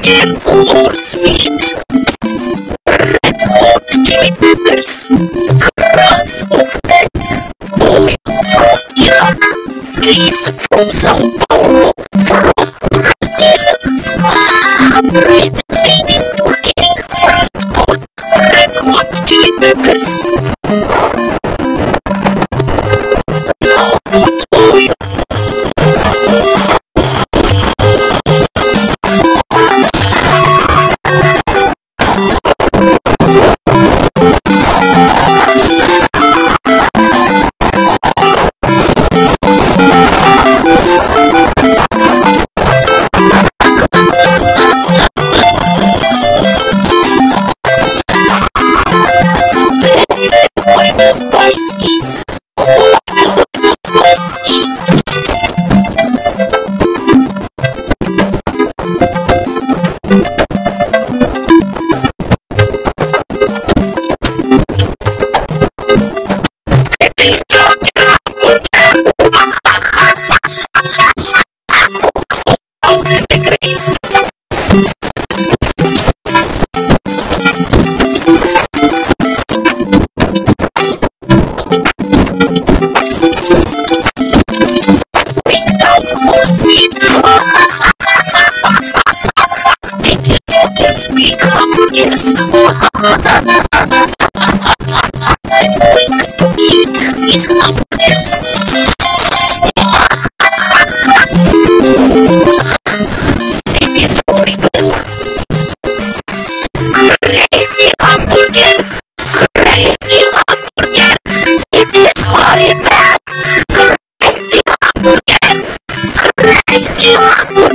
hamburger or sweet. Red hot chili peppers, grass of death, oil from Iraq, cheese from Sao Paulo, from Brazil, bread made in Turkey, fast food, red hot chili peppers. Now put oil. Spicy. Oh, I love spicy. Big hamburgers. I'm going to eat these hamburgers. It is horrible. Crazy hamburger. Crazy hamburger. It is horrible. Crazy hamburger. Crazy hamburger.